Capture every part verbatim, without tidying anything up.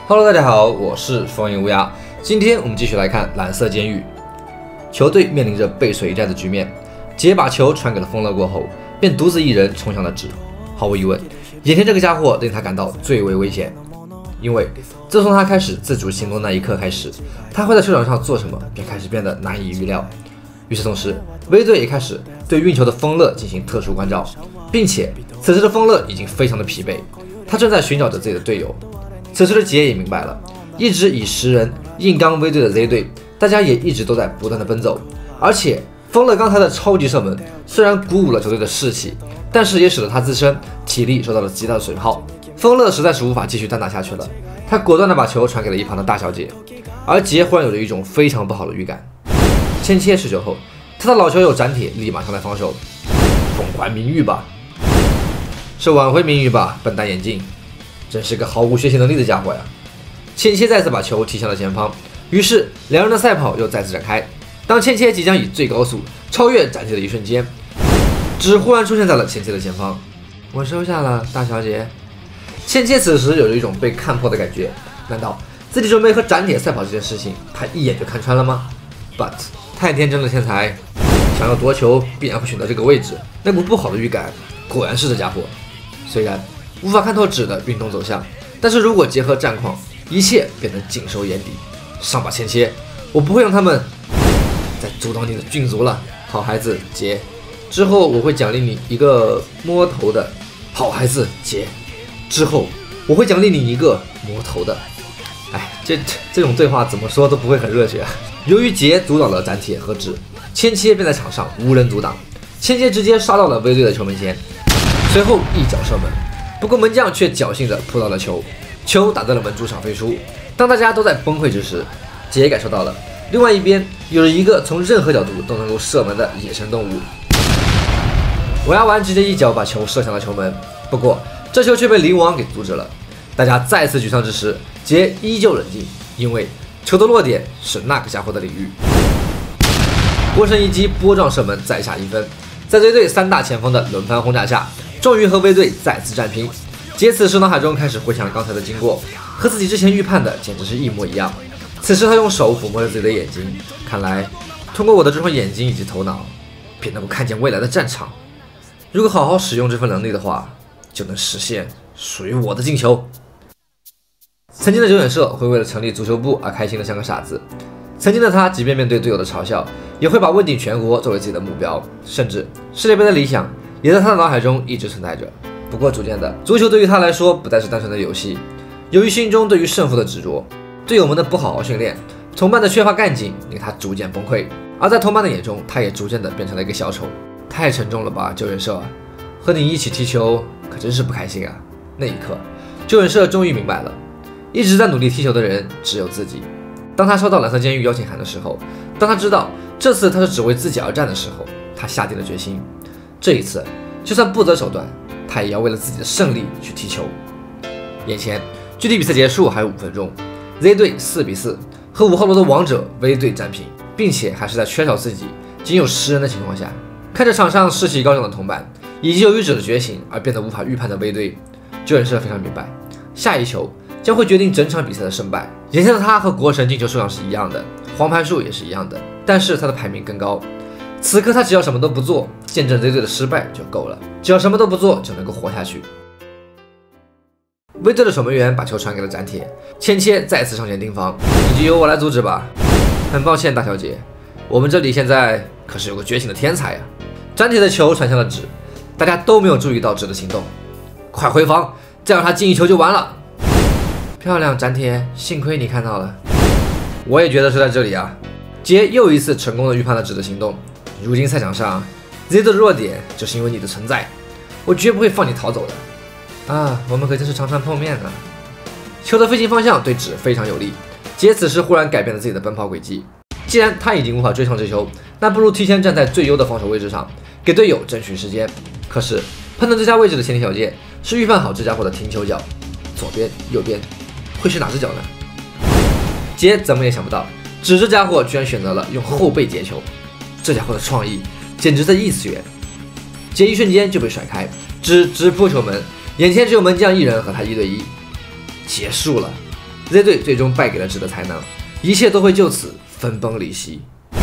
Hello， 大家好，我是风影乌鸦。今天我们继续来看蓝色监狱。球队面临着背水一战的局面，杰把球传给了风乐过后，便独自一人冲向了纸。毫无疑问，眼前这个家伙令他感到最为危险，因为自从他开始自主行动那一刻开始，他会在球场上做什么便开始变得难以预料。与此同时，威队也开始对运球的风乐进行特殊关照，并且此时的风乐已经非常的疲惫，他正在寻找着自己的队友。此时的杰也明白了，一直以十人硬刚威队的 Z 队，大家也一直都在不断的奔走，而且风乐刚才的超级射门虽然鼓舞了球队的士气，但是也使得他自身体力受到了极大的损耗。风乐实在是无法继续单打下去了，他果断的把球传给了一旁的大小姐，而杰忽然有着一种非常不好的预感。签切持球后，他的老球友斩铁立马上来防守，奉还名誉吧，是挽回名誉吧，笨蛋眼镜，真是个毫无学习能力的家伙呀！签切再次把球踢向了前方，于是两人的赛跑又再次展开。当签切即将以最高速超越斩铁的一瞬间，纸忽然出现在了签切的前方。我收下了，大小姐。签切此时有着一种被看破的感觉，难道自己准备和斩铁赛跑这件事情，他一眼就看穿了吗 ？But 太天真了，天才！想要夺球，必然会选择这个位置。那股不好的预感，果然是这家伙。虽然无法看透纸的运动走向，但是如果结合战况，一切便能尽收眼底。上把签切，我不会让他们再阻挡你的郡族了，好孩子杰。之后我会奖励你一个摸头的，好孩子杰。之后我会奖励你一个摸头的。哎，这这种对话怎么说都不会很热血啊。由于杰阻挡了斩铁和纸，签切便在场上无人阻挡，签切直接杀到了威队的球门前，随后一脚射门。不过门将却侥幸地扑到了球，球打在了门柱上飞出。当大家都在崩溃之时，杰感受到了另外一边有着一个从任何角度都能够射门的野生动物。我牙丸直接一脚把球射向了球门，不过这球却被灵王给阻止了。大家再次沮丧之时，杰依旧冷静，因为球的落点是那个家伙的领域。国神一击波状射门再下一分，在Z队三大前锋的轮番轰炸下，终于和威队再次战平。杰此时脑海中开始回想刚才的经过，和自己之前预判的简直是一模一样。此时他用手抚摸着自己的眼睛，看来通过我的这双眼睛以及头脑，便能够看见未来的战场。如果好好使用这份能力的话，就能实现属于我的进球。曾经的久远社会为了成立足球部而开心的像个傻子，曾经的他即便面对队友的嘲笑，也会把问鼎全国作为自己的目标，甚至世界杯的理想也在他的脑海中一直存在着。不过逐渐的，足球对于他来说不再是单纯的游戏，由于心中对于胜负的执着，队友们的不好好训练，同伴的缺乏干劲，令他逐渐崩溃。而在同伴的眼中，他也逐渐的变成了一个小丑。太沉重了吧，久远社，和你一起踢球可真是不开心啊。那一刻，久远社终于明白了，一直在努力踢球的人只有自己。当他收到蓝色监狱邀请函的时候，当他知道这次他是只为自己而战的时候，他下定了决心，这一次就算不择手段，他也要为了自己的胜利去踢球。眼前距离比赛结束还有五分钟， Z 队四比四和五号楼的王者威队战平，并且还是在缺少自己仅有十人的情况下。看着场上士气高涨的同伴，以及由于者的觉醒而变得无法预判的威队，久远社非常明白，下一球将会决定整场比赛的胜败。眼前的他和国神进球数量是一样的，黄牌数也是一样的，但是他的排名更高。此刻他只要什么都不做，见证 Z 队的失败就够了，只要什么都不做就能够活下去。威队的守门员把球传给了斩铁，签切再次上前盯防，你就由我来阻止吧。很抱歉，大小姐，我们这里现在可是有个觉醒的天才啊！斩铁的球传向了纸，大家都没有注意到纸的行动。快回防，再让他进一球就完了。漂亮，斩铁，幸亏你看到了。我也觉得是在这里啊。杰又一次成功的预判了纸的行动。如今赛场上 Z 的弱点就是因为你的存在，我绝不会放你逃走的。啊，我们可真是常常碰面啊。球的飞行方向对纸非常有利，杰此时忽然改变了自己的奔跑轨迹。既然他已经无法追上这球，那不如提前站在最优的防守位置上，给队友争取时间。可是判断最佳位置的前提条件是预判好这家伙的停球脚，左边、右边，会是哪只脚呢？杰怎么也想不到，纸这家伙居然选择了用后背接球，这家伙的创意简直在异次元。杰一瞬间就被甩开，纸直扑球门，眼前只有门将一人和他一对一，结束了。 ，Z 队最终败给了纸的才能，一切都会就此分崩离析。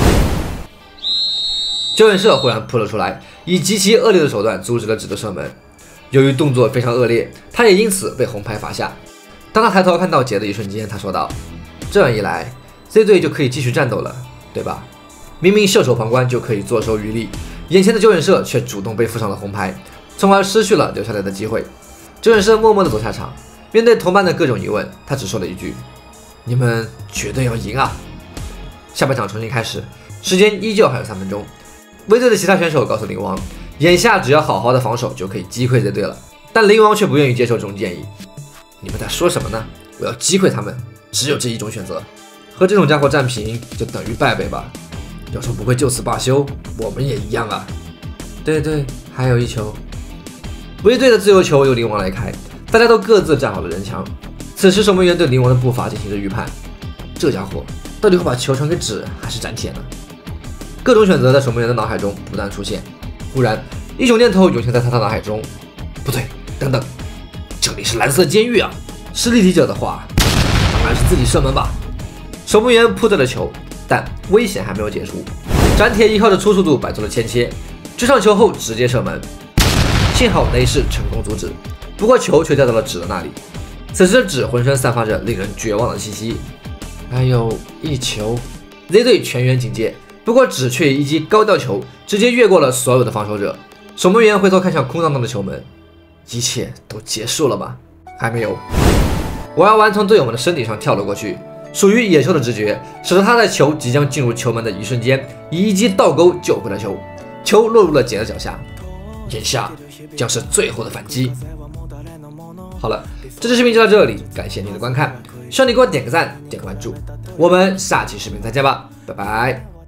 救援社忽然扑了出来，以极其恶劣的手段阻止了纸的射门。由于动作非常恶劣，他也因此被红牌罚下。当他抬头看到杰的一瞬间，他说道：“这样一来 ，Z 队就可以继续战斗了，对吧？明明袖手旁观就可以坐收渔利，眼前的救援社却主动被附上了红牌，从而失去了留下来的机会。”救援社默默地走下场，面对同伴的各种疑问，他只说了一句：“你们绝对要赢啊！”下半场重新开始，时间依旧还有三分钟。V 队的其他选手告诉灵王，眼下只要好好的防守就可以击溃 Z 队了，但灵王却不愿意接受这种建议。你们在说什么呢？我要击溃他们，只有这一种选择。和这种家伙战平就等于败北吧。要说不会就此罢休，我们也一样啊。对对，还有一球。V 队的自由球由灵王来开，大家都各自站好了人墙。此时守门员对灵王的步伐进行着预判，这家伙到底会把球传给纸还是斩铁呢？各种选择在守门员的脑海中不断出现。忽然，一种念头涌现在他的脑海中。不对，等等，这里是蓝色监狱啊！是立体者的话，当然是自己射门吧。守门员扑对了球，但危险还没有结束。斩铁依靠着出速度摆出了前切，追上球后直接射门。幸好雷士成功阻止，不过球却掉到了纸的那里。此时的纸浑身散发着令人绝望的气息。还有一球 ，Z 队全员警戒。不过纸却以一击高吊球，直接越过了所有的防守者。守门员回头看向空荡荡的球门，一切都结束了吗？还没有。我要玩从队友们的身体上跳了过去，属于野兽的直觉，使得他在球即将进入球门的一瞬间，以一击倒钩救回了球，球落入了杰的脚下。眼下将是最后的反击。好了，这期视频就到这里，感谢您的观看，希望你给我点个赞，点个关注，我们下期视频再见吧，拜拜。